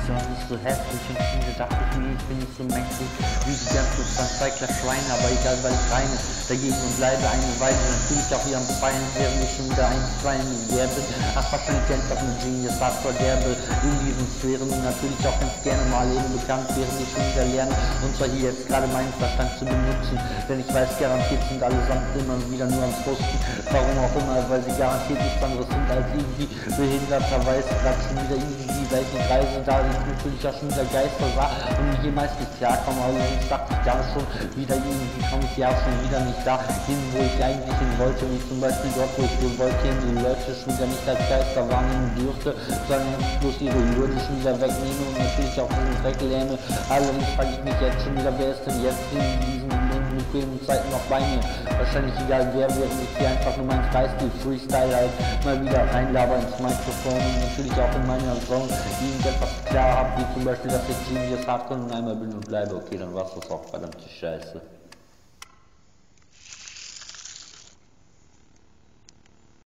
sonst so hässlich und viele dachte ich mir, ich bin nicht so mächtig wie die ganzen Cycler Schweine, aber egal, weil ich reine dagegen und bleibe eine Weile, natürlich auch ihren Beinen, während ich schon wieder ein klein bin. Ach, wahrscheinlich kennt doch ein Genius, Hardcore Derbe in diesen Sphären, natürlich auch ganz gerne mal eben bekannt, während ich schon wieder lerne, und zwar hier jetzt gerade meinen Verstand zu benutzen, denn ich weiß, garantiert sind allesamt immer wieder nur am Posten, warum auch immer, weil sie garantiert nichts anderes sind als irgendwie behinderterweise gerade schon wieder irgendwie welche Reise, da ich natürlich auch schon wieder Geister sah und hier meist nicht klarkomme, also ich dachte ich gar schon wieder irgendwie komme ich ja schon wieder nicht da hin, wo ich eigentlich hin wollte, wie zum Beispiel dort, wo ich wollte, die Leute schon wieder nicht als Geister wahrnehmen dürfte, sondern bloß ihre irdischen wieder wegnehme und natürlich auch diesen Dreck lähme. Allerdings frage ich mich jetzt schon wieder, wer ist denn jetzt in diesen bequemen Zeiten noch bei mir? Wahrscheinlich egal wer, während ich hier einfach nur meinen Freistil Freestyle halt mal wieder reinlaber ins Mikrofon und natürlich auch in meiner Song irgendetwas klar habe, wie zum Beispiel, dass ich Genius Hardcore und einmal bin und bleibe. Okay, dann war's das auch, verdammte Scheiße.